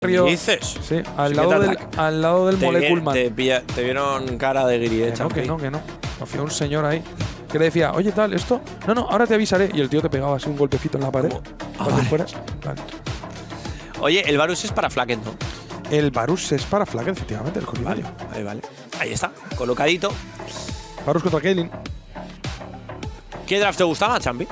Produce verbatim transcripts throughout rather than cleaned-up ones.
¿Qué dices? Sí, al lado del, al lado del Moleculman. Te, te, te vieron cara de guiri, que no, que no, que no. Hacía un señor ahí que le decía, oye, tal, esto. No, no, ahora te avisaré. Y el tío te pegaba así un golpecito en la pared. Ah, para vale. que fueras. Vale. Oye, el Varus es para Flacket, ¿no? El Varus es para Flacket, efectivamente, el Corridario. Vale, vale, vale. Ahí está, colocadito. Varus contra Kaylin. ¿Qué draft te gustaba, Champi?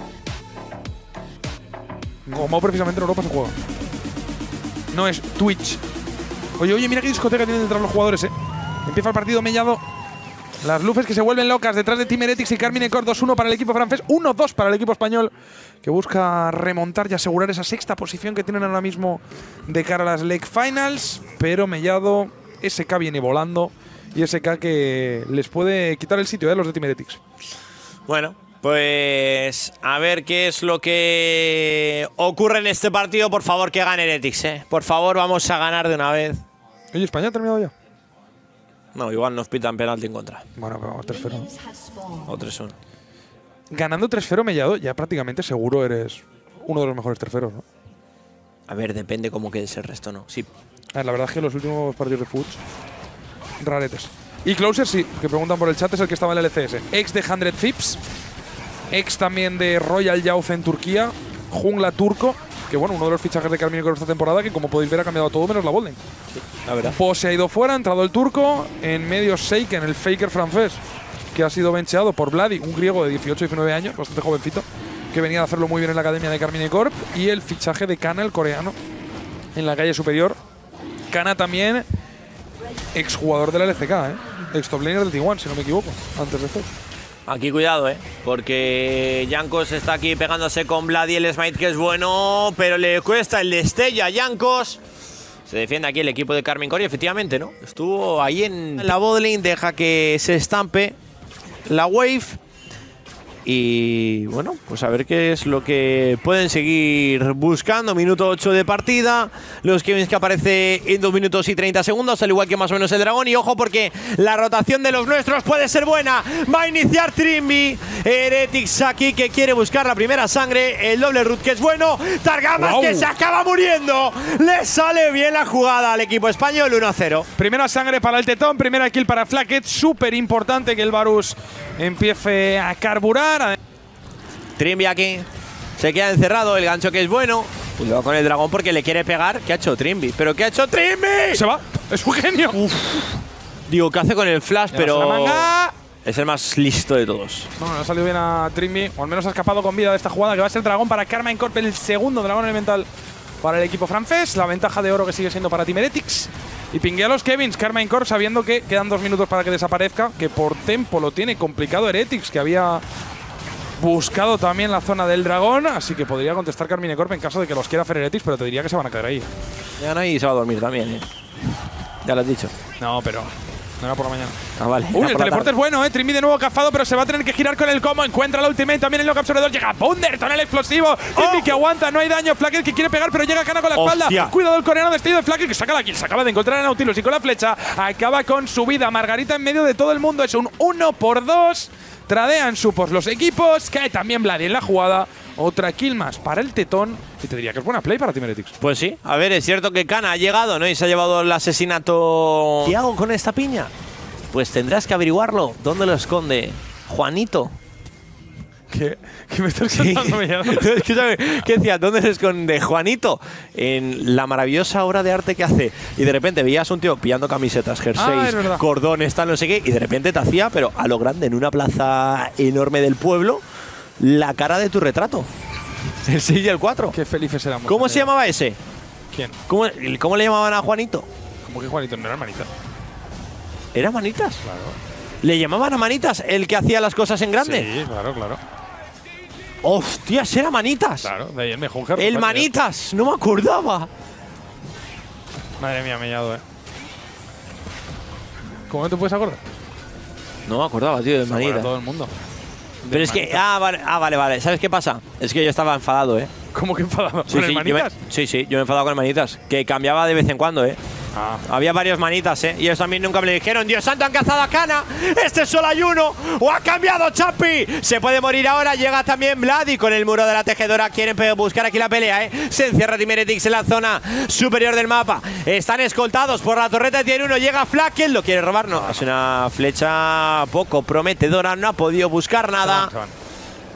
Como precisamente en Europa se juega. No es Twitch. Oye, oye, mira qué discoteca tienen detrás los jugadores, eh. Empieza el partido mellado. Las luces que se vuelven locas detrás de Team Heretics y Karmine Corp. dos uno para el equipo francés, uno dos para el equipo español, que busca remontar y asegurar esa sexta posición que tienen ahora mismo de cara a las League Finals. Pero mellado, S K viene volando y S K que les puede quitar el sitio, eh, los de Team Heretics. Bueno, pues a ver qué es lo que ocurre en este partido. Por favor, que gane Heretics, eh. Por favor, vamos a ganar de una vez. Oye, ¿España ha terminado ya? No, igual nos pitan penalti en contra. Bueno, pero vamos tres cero. O tres uno. Ganando tres cero mellado, ya prácticamente seguro eres uno de los mejores terceros, ¿no? A ver, depende cómo quede el resto, ¿no? Sí. A ver, la verdad es que los últimos partidos de Foods, raretes. Y Closer sí, que preguntan por el chat, es el que estaba en el L C S. Ex de cien Thips, ex también de Royal Youth en Turquía, jungla turco, que bueno, uno de los fichajes de Karmine Corp esta temporada, que como podéis ver ha cambiado todo menos la botlane. Sí, la verdad. Pues se ha ido fuera, ha entrado el turco, en medio Seiken, el faker francés, que ha sido bencheado por Vladi, un griego de dieciocho diecinueve años, bastante jovencito, que venía a hacerlo muy bien en la academia de Karmine Corp, y el fichaje de Kana, el coreano, en la calle superior. Kana también, exjugador de la L C K, ¿eh? Ex top laner del T uno, si no me equivoco, antes de esto. Aquí cuidado, eh, porque Jankos está aquí pegándose con Vladi, el smite que es bueno, pero le cuesta el destello a Jankos. Se defiende aquí el equipo de Karmine Corp y efectivamente, ¿no? Estuvo ahí en la botlane, deja que se estampe la wave. Y bueno, pues a ver qué es lo que pueden seguir buscando. Minuto ocho de partida. Los Kevins que aparece en dos minutos y treinta segundos, al igual que más o menos el dragón. Y ojo porque la rotación de los nuestros puede ser buena. Va a iniciar Trimby. Heretics aquí que quiere buscar la primera sangre. El doble root que es bueno. Targamas wow. que se acaba muriendo. Le sale bien la jugada al equipo español, uno a cero. Primera sangre para el Tetón, primera kill para Flacket. Súper importante que el Varus empiece a carburar. Trimby aquí se queda encerrado, el gancho que es bueno. Cuidado con el dragón porque le quiere pegar. ¿Qué ha hecho Trimby? ¿Pero qué ha hecho Trimby? Se va, es un genio. Uf. Digo, ¿qué hace con el flash? Ya pero es el más listo de todos. No, no ha salido bien a Trimby, o al menos ha escapado con vida de esta jugada, que va a ser dragón para Karmine Corp, el segundo dragón elemental para el equipo francés. La ventaja de oro que sigue siendo para Team Heretics. Y pinguea a los Kevins, Karmine Corp, sabiendo que quedan dos minutos para que desaparezca, que por tempo lo tiene complicado Heretics, que había buscado también la zona del dragón, así que podría contestar Karmine Corp en caso de que los quiera hacer Heretics, pero te diría que se van a quedar ahí. Llegan ahí y se va a dormir también, ¿eh? Ya lo has dicho. No, pero no era por la mañana. Ah, vale. Uy, el teleporte es bueno, eh. Trimby de nuevo cafado, pero se va a tener que girar con el combo. Encuentra la ultimate, también el lock absorbedor. Llega Punderton, el explosivo. Trimby oh. que aguanta, no hay daño. Flacket que quiere pegar, pero llega Kana con la espalda. Hostia. Cuidado el coreano destello de Flacket que saca la kill. Se acaba de encontrar a Nautilus y con la flecha acaba con su vida. Margarita en medio de todo el mundo. Es un uno por dos. Tradean supos los equipos. Cae también Vladi en la jugada. Otra kill más para el Tetón. Y te diría que es buena play para Team Heretics. Pues sí. A ver, es cierto que Kana ha llegado, ¿no? Y se ha llevado el asesinato. ¿Qué hago con esta piña? Pues tendrás que averiguarlo. ¿Dónde lo esconde Juanito? ¿Qué, ¿Qué me estás contando? Sí. Escúchame, ¿qué decía? ¿Dónde se esconde Juanito? En la maravillosa obra de arte que hace. Y de repente veías un tío pillando camisetas, jerseys, ah, cordones, tal, no sé qué. Y de repente te hacía, pero a lo grande, en una plaza enorme del pueblo, la cara de tu retrato. El seis y el cuatro. Qué felices éramos. ¿Cómo se llamaba ese? ¿Quién? ¿Cómo, ¿Cómo le llamaban a Juanito? ¿Cómo que Juanito? No era Manitas. ¿Era Manitas? Claro. ¿Le llamaban a Manitas el que hacía las cosas en grande? Sí, claro, claro. ¡Hostias, era Manitas! Claro, de ahí el mejor Gerard. ¡El Manitas! ¡No me acordaba! Madre mía, me he llado, eh. ¿Cómo no te puedes acordar? No me acordaba, tío, de Manitas. todo el mundo. Pero es que… Ah vale, ah, vale, vale. ¿Sabes qué pasa? Es que yo estaba enfadado, ¿eh? ¿Cómo que enfadado? Sí, ¿Con sí, el Manitas? Yo me, sí, sí, yo me he enfadado con el Manitas. Que cambiaba de vez en cuando, ¿eh? Ah. Había varios manitas, ¿eh? Y ellos también nunca me lo dijeron. Dios santo, han cazado a Kana. Este solo hay uno. ¡O ha cambiado Champi! Se puede morir ahora. Llega también Vladi con el muro de la tejedora. Quieren buscar aquí la pelea, ¿eh? Se encierra Team Heretics en la zona superior del mapa. Están escoltados por la torreta de tier uno. Llega Flakel. ¿Lo quiere robar? No. Es una flecha poco prometedora. No ha podido buscar nada. Se van, se van.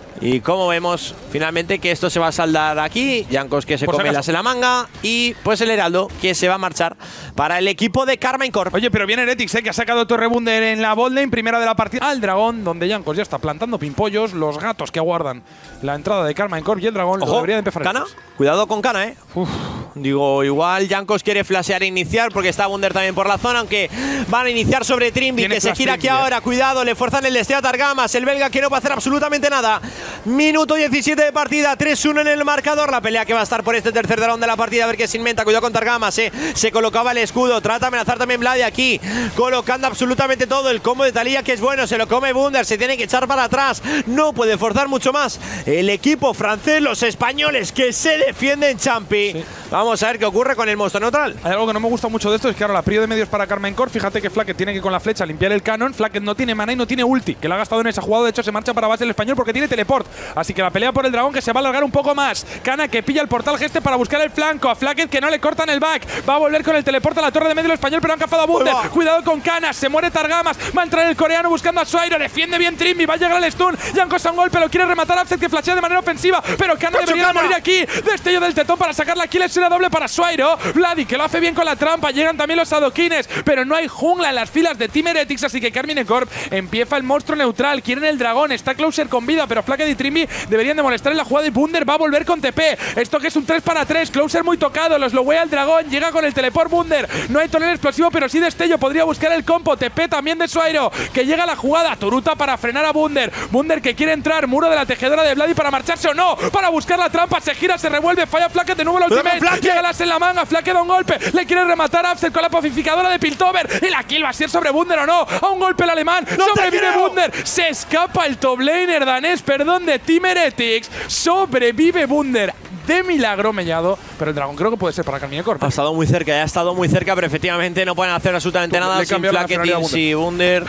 Y como vemos, finalmente que esto se va a saldar aquí. Jankos que se come las en la manga. Y pues el Heraldo que se va a marchar para el equipo de Karmine Corp. Oye, pero viene Heretics, ¿eh? Que ha sacado Torre Bunder en la botlane, primera de la partida. Al dragón, donde Jankos ya está plantando pimpollos. Los gatos que aguardan la entrada de Karmine Corp y el dragón. Ojo, lo debería de empezar. Kana, cuidado con Kana, ¿eh? Uf. Digo, igual Jankos quiere flashear e iniciar porque está Bunder también por la zona, aunque van a iniciar sobre Trimby, que se gira aquí ahora. Cuidado, le fuerzan el desteo a Targamas, el belga que no va a hacer absolutamente nada. Minuto diecisiete de partida, tres uno en el marcador. La pelea que va a estar por este tercer dragón de la partida, a ver qué se inventa. Cuidado con Targamas, eh. Se colocaba el escudo, trata de amenazar también Vladi aquí, colocando absolutamente todo. El combo de Taliyah que es bueno, se lo come Bunder, se tiene que echar para atrás. No puede forzar mucho más el equipo francés, los españoles que se defienden, Champi. Sí. Vamos a ver qué ocurre con el monstruo neutral. Hay algo que no me gusta mucho de esto, es que ahora la prio de medios para Karmine Corp. Fíjate que Flacket tiene que con la flecha limpiar el canon. Flacket no tiene mana y no tiene ulti, que la ha gastado en esa jugada. De hecho, se marcha para base el español porque tiene teleport. Así que la pelea por el dragón que se va a alargar un poco más. Kana que pilla el portal geste para buscar el flanco. A Flacket que no le cortan el back. Va a volver con el teleport a la torre de medio el español, pero han cazado a Bunder. Cuidado con Kana, se muere Targamas. Va a entrar el coreano buscando a Suairo. Defiende bien Trimby, va a llegar el stun. Jankos a un golpe, lo quiere rematar. Afset que flashea de manera ofensiva, pero Kana debería morir aquí. Destello del tetón para sacar la kill. Es una doble para Suairo. Vladi que lo hace bien con la trampa. Llegan también los adoquines, pero no hay jungla en las filas de Team Heretics, así que Karmine Corp empieza el monstruo neutral. Quieren el dragón, está Closer con vida, pero Flacket y Trimby deberían de molestar en la jugada y Bunder va a volver con T P. Esto que es un tres para tres, Closer muy tocado, los lowea el dragón, llega con el teleport Bunder. No hay tonel explosivo, pero sí destello, podría buscar el compo. T P también de Suairo, que llega a la jugada. Toruta para frenar a Bunder. Bunder que quiere entrar, muro de la tejedora de Vladi para marcharse o no, para buscar la trampa, se gira, se revuelve, falla Flacket de nuevo la ultimate. Llega las en la manga, Flacket da un golpe, le quiere rematar a Afset con la pacificadora de Piltover. Y la kill va a ser sobre Bunder o no. A un golpe el alemán, no sobrevive Bunder. Se escapa el top laner danés, perdón, de Team Heretics. Sobrevive Bunder. De milagro mellado, pero el dragón creo que puede ser para Karmine Corp. Ha estado muy cerca, ya ha estado muy cerca, pero efectivamente no pueden hacer absolutamente nada sin Flacket y Bunder.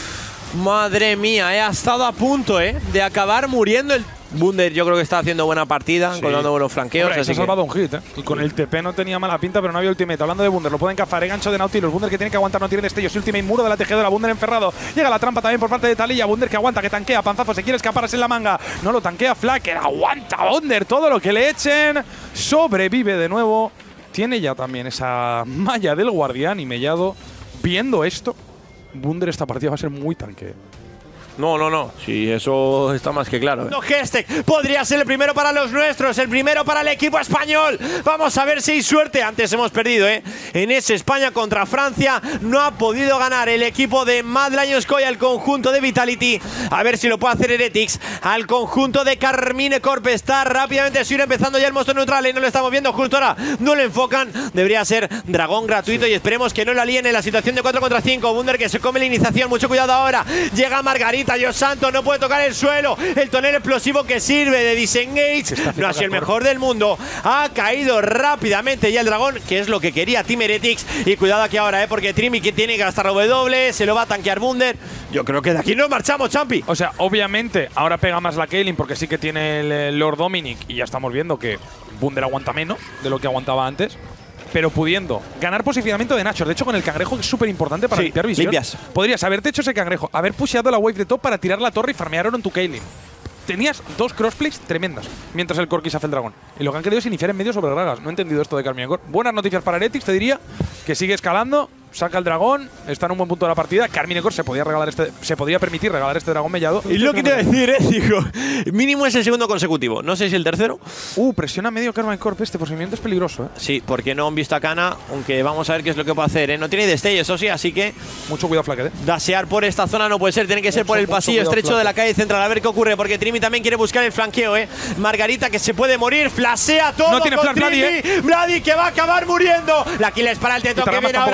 Madre mía, eh, ha estado a punto eh, de acabar muriendo el Bunder. Yo creo que está haciendo buena partida, sí, encontrando buenos flanqueos. Hombre, así se ha salvado un hit, ¿eh? Y con el T P no tenía mala pinta, pero no había ultimate. Hablando de Bunder, lo pueden cazar, ¿eh? Gancho de Nautilus. Bunder que tiene que aguantar, no tiene destellos. Ultimate, muro de la tejedora. Bunder enferrado. Llega la trampa también por parte de Taliyah. Bunder que aguanta, que tanquea. Panzazo se quiere escapar, es en la manga. No lo tanquea Flacker. Aguanta Bunder todo lo que le echen. Sobrevive de nuevo. Tiene ya también esa malla del guardián y mellado. Viendo esto, Bunder esta partida va a ser muy tanque. No, no, no. Sí, eso está más que claro. ¿eh? No, Gestek podría ser el primero para los nuestros, el primero para el equipo español. Vamos a ver si hay suerte. Antes hemos perdido, ¿eh? En ese España contra Francia no ha podido ganar el equipo de Mad Lions Coy al conjunto de Vitality. A ver si lo puede hacer Heretics al conjunto de Karmine Corp. Está rápidamente Sir empezando ya el monstruo neutral y no lo estamos viendo justo ahora. No lo enfocan. Debería ser dragón gratuito y esperemos que no lo alíen en la situación de cuatro contra cinco. Bunder que se come la iniciación. Mucho cuidado ahora. Llega Margarita. Dios santo, no puede tocar el suelo. El tonel explosivo que sirve de disengage no ha sido el mejor del mundo. Ha caído rápidamente ya el dragón, que es lo que quería Team Heretics. Y cuidado aquí ahora, ¿eh? Porque Trimby que tiene que gastar W, se lo va a tanquear Bunder. Yo creo que de aquí nos marchamos, Champi. O sea, obviamente, ahora pega más la Kaylin porque sí que tiene el Lord Dominic y ya estamos viendo que Bunder aguanta menos de lo que aguantaba antes. Pero pudiendo ganar posicionamiento de Nachos. De hecho, con el cangrejo es súper importante para sí, limpiar visión. Limpias. Podrías haberte hecho ese cangrejo, haber pusheado la wave de top para tirar la torre y farmear oro en tu Kaylin. Tenías dos crossplays tremendas mientras el Corki se hace el dragón. Y lo que han querido es iniciar en medio sobre Gragas. No he entendido esto de Karmine Corp. Buenas noticias para Heretics, te diría. Que sigue escalando, saca el dragón, está en un buen punto de la partida. Karmine Corp se podía regalar este, se podía permitir regalar este dragón mellado. Y lo que te iba a decir, eh, digo, mínimo es el segundo consecutivo. No sé si el tercero. Uh, presiona medio Karmine Corp. Este procedimiento es peligroso, eh. Sí, porque no han visto a Kana, aunque vamos a ver qué es lo que puede hacer, eh. No tiene destello, eso sí, así que mucho cuidado, Flacket, eh. Dasear por esta zona no puede ser, tiene que ser mucho, por el pasillo estrecho Flacket de la calle central. A ver qué ocurre, porque Trimby también quiere buscar el flanqueo, eh. Margarita que se puede morir, flashea todo. No tiene con flash Vladi, eh. Vladi que va a acabar muriendo. La kill es para el teto que viene ahora, carga de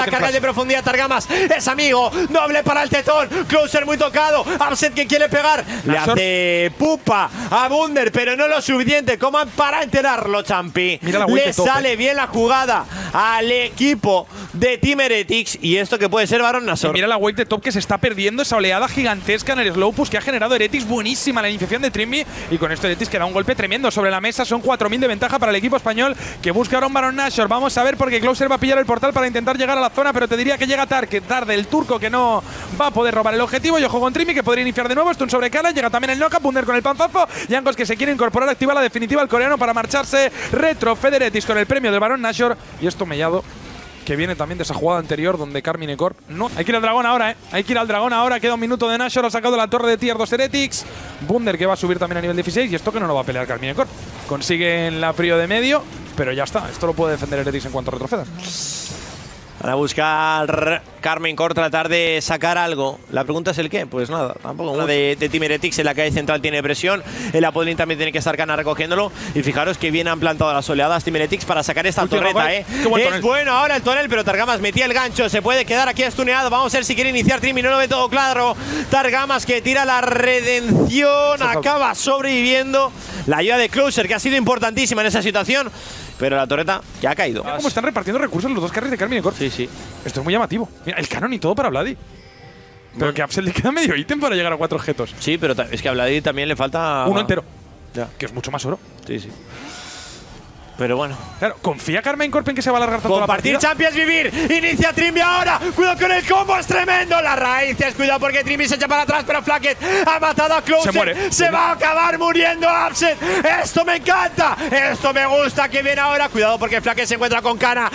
profundidad. Targamas es amigo. Doble para el tetón. Closer muy tocado. Upset que quiere pegar. Le Nashor. hace pupa a Wunder, pero no lo suficiente como para enterarlo, Champi. Mira la Le Wake top, sale eh. bien la jugada al equipo de Team Heretics. Y esto que puede ser Baron Nashor. Y mira la wave de top que se está perdiendo, esa oleada gigantesca en el slow push que ha generado Heretics. Buenísima la iniciación de Trimby. Y con esto Heretics que da un golpe tremendo sobre la mesa. Son cuatro mil de ventaja para el equipo español que busca ahora un Baron Nashor. Vamos a ver porque Closer va a pillar el portal para intentar llegar a la zona, pero te diría que llega tarde, tarde el turco que no va a poder robar el objetivo. Y ojo con Trimby que podría iniciar de nuevo. Esto un sobrecala. Llega también el knockup. Wunder con el panzazo. Jankos que se quiere incorporar, activa la definitiva al coreano para marcharse. Retro Federetis con el premio del Baron Nashor. Y esto mellado que viene también de esa jugada anterior donde Carmine Corp no. Hay que ir al dragón ahora, ¿eh? Hay que ir al dragón ahora. Queda un minuto de Nashor. Ha sacado la torre de tier dos Heretics. Wunder que va a subir también a nivel dieciséis. Y esto que no lo va a pelear Carmine Corp. Consiguen la prio de medio, pero ya está. Esto lo puede defender Heretics en cuanto retroceda. Van a buscar Carmine Corp, tratar de sacar algo. La pregunta es el qué. Pues nada, tampoco. Una de, de Team Heretics en la calle central tiene presión. El Apollín también tiene que estar Cana recogiéndolo. Y fijaros que bien han plantado las oleadas Team Heretics para sacar esta Última, torreta, ¿vale? eh. Qué buen Es tonel. bueno ahora el tonel, pero Targamas metía el gancho. Se puede quedar aquí estuneado. Vamos a ver si quiere iniciar Trimby. No lo ve todo claro. Targamas que tira la redención. Acaba sobreviviendo. La ayuda de Closer, que ha sido importantísima en esa situación. Pero la torreta ya ha caído. Mira cómo están repartiendo recursos los dos carries de Carmine Corp. Sí, sí. Esto es muy llamativo. Mira, el canon y todo para Vladi. Pero que a Upset le queda medio ítem para llegar a cuatro objetos. Sí, pero ta- es que a Vladi también le falta… Uno entero. Ya. Que es mucho más oro. Sí, sí. Pero bueno. Claro, ¿confía Carmine Corp en que se va a alargar tanto la Compartir partida? Champions vivir. Inicia Trimby ahora. Cuidado con el combo, es tremendo. Las raíces, cuidado porque Trimby se echa para atrás, pero Flacket ha matado a Closer. Se muere. Se va a acabar muriendo Upset. Esto me encanta. Esto me gusta que viene ahora. Cuidado porque Flacket se encuentra con Cana.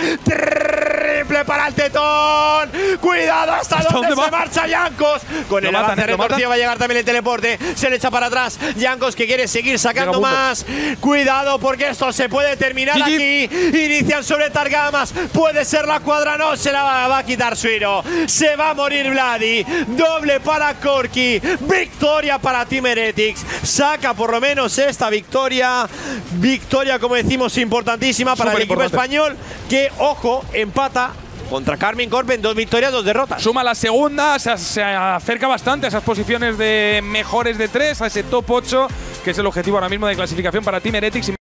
Triple para el tetón. Cuidado hasta, ¿Hasta dónde, dónde se va? marcha Jankos. Con Lo el matan, avance eh, lo retorcido matan. va a llegar también el teleporte. Se le echa para atrás. Jankos que quiere seguir sacando Llega Wunder. más. Cuidado porque esto se puede terminar G G. aquí. Inician sobre Targamas. Puede ser la cuadra. No se la va, va a quitar Suiro. Se va a morir Vladi. Doble para Corki. Victoria para Team Heretics. Saca por lo menos esta victoria. Victoria, como decimos, importantísima para el equipo Superimportante. español. Que, ojo, empata contra Carmine Corp en dos victorias, dos derrotas. Suma la segunda, se, se acerca bastante a esas posiciones de mejores de tres, a ese top ocho, que es el objetivo ahora mismo de clasificación para Team Heretics.